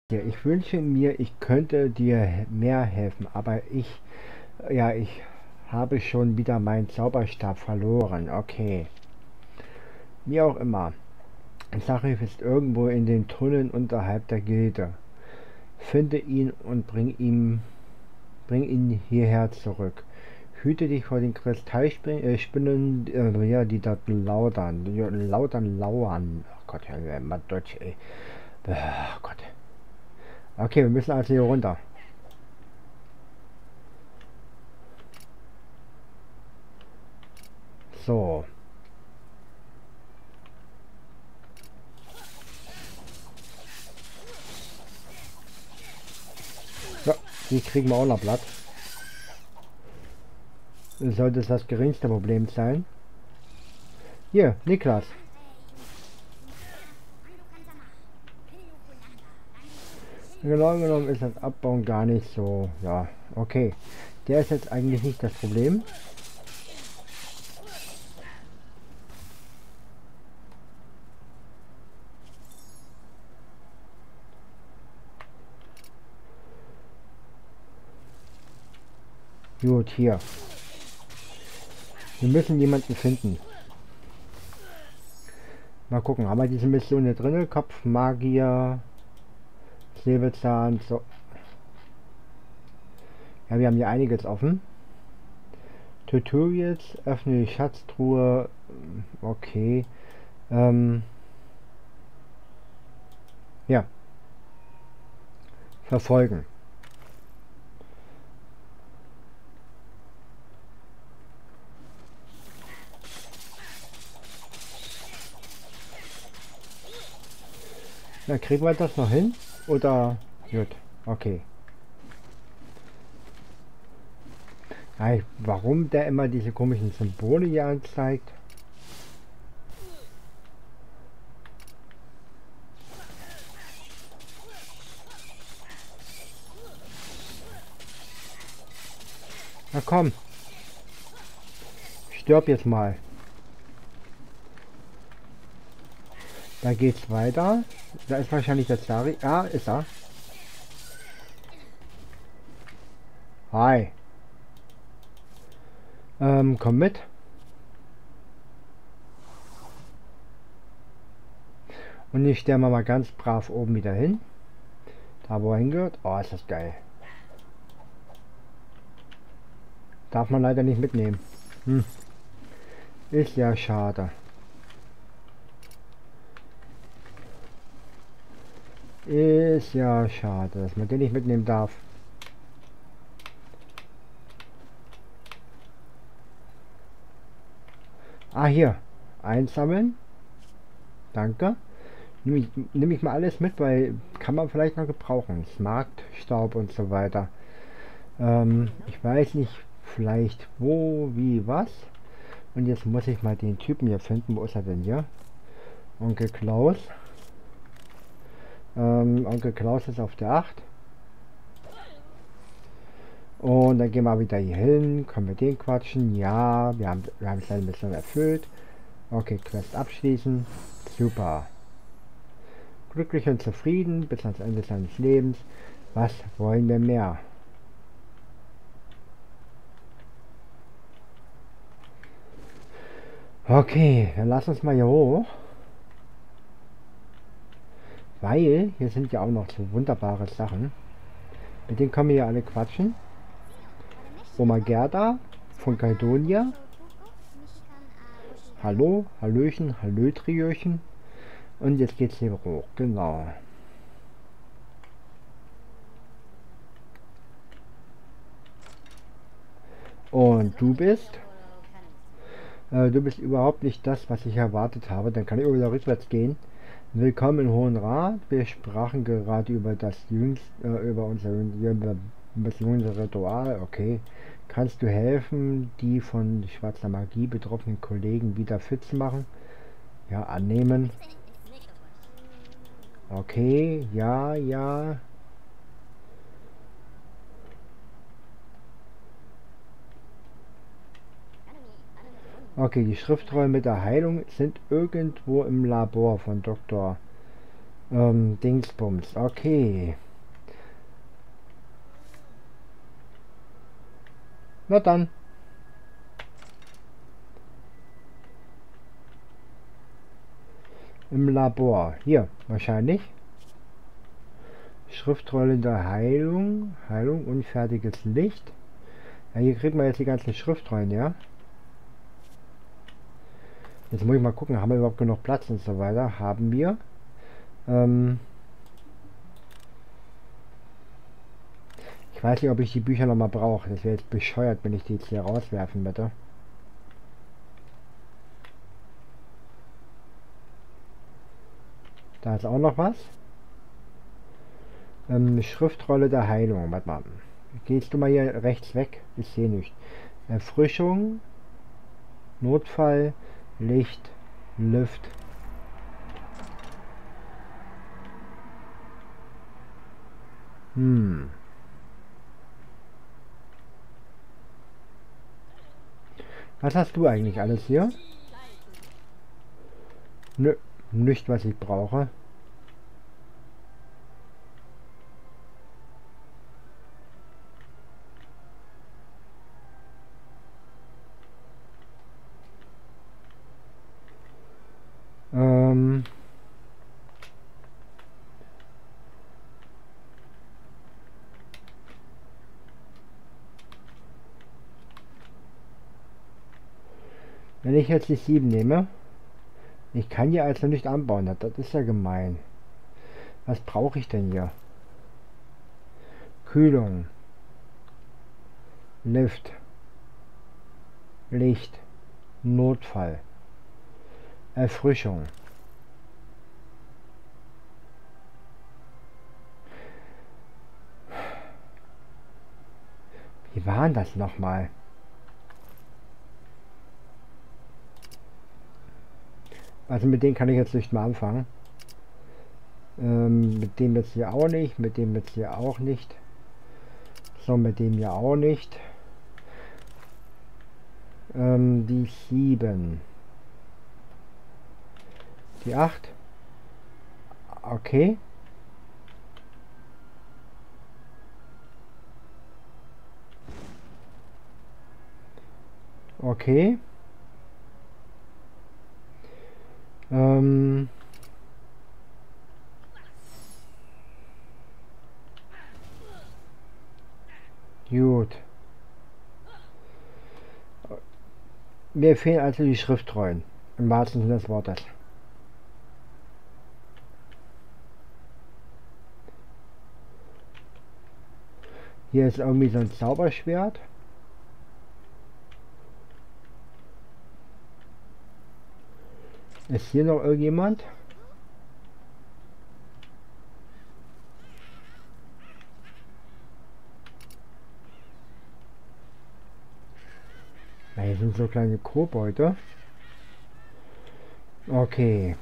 Ja, ich wünsche mir, ich könnte dir mehr helfen, aber ich habe schon wieder meinen Zauberstab verloren. Okay, wie auch immer. Sarif ist irgendwo in den Tunneln unterhalb der Gilde. Finde ihn und bring ihn hierher zurück. Hüte dich vor den Kristallspinnen, ja, die dort lauern. Oh Gott, ja, mal Deutsch, ey. Oh Gott. Okay, wir müssen also hier runter. So. Ja, die kriegen wir auch noch platt. Sollte es das geringste Problem sein. Hier, Niklas. Genau genommen ist das Abbauen gar nicht so. Ja, okay. Der ist jetzt eigentlich nicht das Problem. Gut, hier. Wir müssen jemanden finden. Mal gucken, haben wir diese Mission hier drin? Kopf, Magier, Säbelzahn, so. Ja, wir haben hier einiges offen. Tutorials, öffne die Schatztruhe. Okay. Ähm, ja. Verfolgen. Na, kriegen wir das noch hin? Oder? Gut, okay. Hey, warum der immer diese komischen Symbole hier anzeigt? Na komm, stirb jetzt mal. Da geht's weiter. Da ist wahrscheinlich der Zari. Ah, ist er. Hi. Komm mit. Und ich stelle mal ganz brav oben wieder hin. Da wo er hingehört. Oh, ist das geil. Darf man leider nicht mitnehmen. Hm. Ist ja schade. Ist ja schade, dass man den nicht mitnehmen darf. Ah, hier. Einsammeln. Danke. Nehme ich mal alles mit, weil kann man vielleicht noch gebrauchen. Smaragdstaub und so weiter. Ich weiß nicht, vielleicht wo, wie, was. Und jetzt muss ich mal den Typen hier finden. Wo ist er denn hier? Onkel Klaus. Onkel Klaus ist auf der 8. Und dann gehen wir wieder hier hin. Können wir den quatschen? Ja, wir haben seine Mission erfüllt. Okay, Quest abschließen. Super. Glücklich und zufrieden bis ans Ende seines Lebens. Was wollen wir mehr? Okay, dann lass uns mal hier hoch. Weil hier sind ja auch noch so wunderbare Sachen. Mit denen können wir ja alle quatschen. Oma Gerda von Caldonia. Hallo, Hallöchen, Hallötriöchen. Und jetzt geht's hier hoch, genau. Und du bist? Du bist überhaupt nicht das, was ich erwartet habe. Dann kann ich wieder rückwärts gehen. Willkommen im Hohen Rat. Wir sprachen gerade über über unser Ritual. Okay. Kannst du helfen, die von schwarzer Magie betroffenen Kollegen wieder fit zu machen? Ja, annehmen. Okay, ja, ja. Okay, die Schriftrollen mit der Heilung sind irgendwo im Labor von Dr. Dingsbums. Okay. Na dann. Im Labor. Hier, wahrscheinlich. Schriftrolle der Heilung. Heilung, unfertiges Licht. Ja, hier kriegt man jetzt die ganzen Schriftrollen, ja. Jetzt muss ich mal gucken, haben wir überhaupt genug Platz und so weiter. Haben wir. Ich weiß nicht, ob ich die Bücher noch mal brauche. Das wäre jetzt bescheuert, wenn ich die jetzt hier rauswerfen würde. Da ist auch noch was. Schriftrolle der Heilung. Warte mal. Gehst du mal hier rechts weg? Ich sehe nicht. Erfrischung. Notfall. Licht. Luft. Was hast du eigentlich alles hier? Nö, nicht was ich brauche. Wenn ich jetzt die 7 nehme, ich kann die also nicht anbauen, das ist ja gemein. Was brauche ich denn hier? Kühlung, Lift, Licht, Notfall, Erfrischung. Wie war denn das nochmal? Also mit denen kann ich jetzt nicht mal anfangen. Mit dem jetzt hier auch nicht, mit dem jetzt hier auch nicht. So, mit dem hier auch nicht. Die 7. Die 8. Okay. Okay. Gut. Mir fehlen also die Schriftrollen. Im wahrsten Sinne des Wortes. Hier ist irgendwie so ein Zauberschwert. Ist hier noch irgendjemand? Na, hier sind so kleine Kobolde. Okay.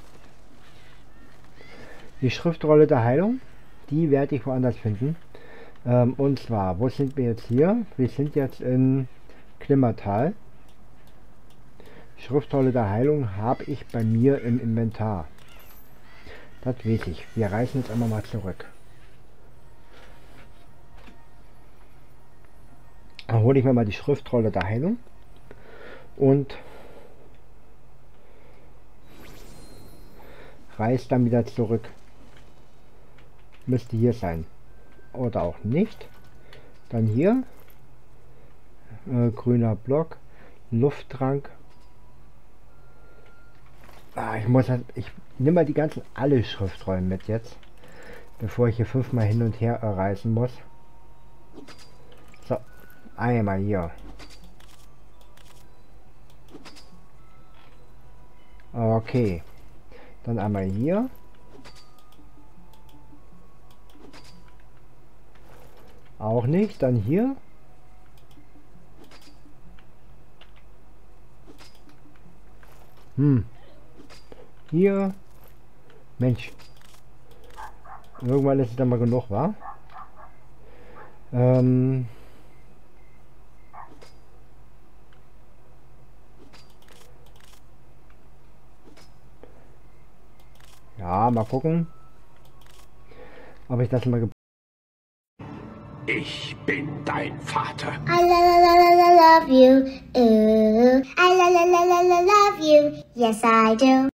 Die Schriftrolle der Heilung, die werde ich woanders finden. Und zwar, wo sind wir jetzt hier? Wir sind jetzt in Klimmertal. Schriftrolle der Heilung habe ich bei mir im Inventar. Das weiß ich. Wir reisen jetzt einmal mal zurück. Dann hole ich mir mal die Schriftrolle der Heilung und reise dann wieder zurück. Müsste hier sein. Oder auch nicht. Dann hier. Grüner Block. Lufttrank. Ich nehme mal die ganzen alle Schriftrollen mit jetzt. Bevor ich hier 5-mal hin und her reisen muss. So. Einmal hier. Okay. Dann einmal hier. Auch nicht. Dann hier. Hier. Mensch. Irgendwann ist es dann mal genug, wa? Ja, mal gucken. ob ich das mal Ich bin dein Vater. I love you. Ooh. I love you. Yes, I do.